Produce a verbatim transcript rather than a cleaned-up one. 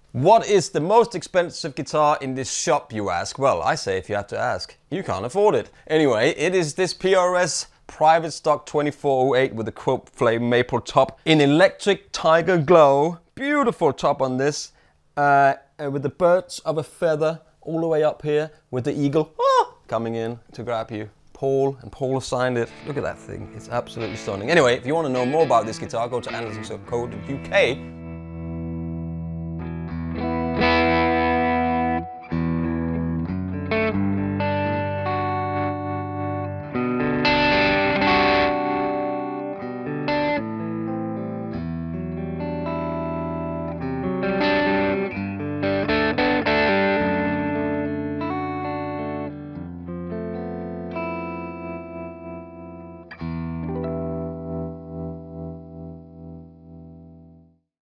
What is the most expensive guitar in this shop, you ask? Well, I say if you have to ask, you can't afford it. Anyway, it is this P R S private stock twenty-four oh eight with a Quilt flame maple top in electric tiger glow. Beautiful top on this, uh, with the birds of a feather all the way up here with the eagle ah, coming in to grab you. Paul, and Paul signed it. Look at that thing, it's absolutely stunning. Anyway, if you want to know more about this guitar, go to andertons dot co dot U K.